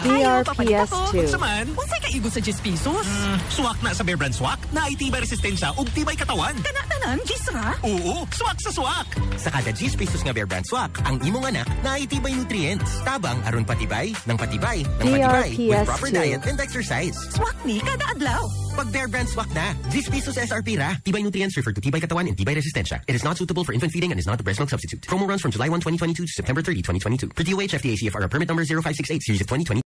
DRPS 2. Saman, Unsay kaigo sa 10 pesos? Swak na sa Bear Brand Swak, na itibay resistensya ug tibay katawan. Tanan, gis ra? Oo, swak sa swak. Sa kada 10 pesos nga Bear Brand Swak, ang imong anak na itibay nutrients. Tabang aron patibay, ng patibay, ng patibay, with proper diet and exercise. Swak ni kada adlaw. Pag Bear Brand Swak na, 10 pesos SRP ra. Tibay nutrients refer to tibay katawan and tibay resistensya. It is not suitable for infant feeding and is not a breast milk substitute. Promo runs from July 1, 2022 to September 30, 2022. Per DOH FDA CFR permit number 0568 series of 2020.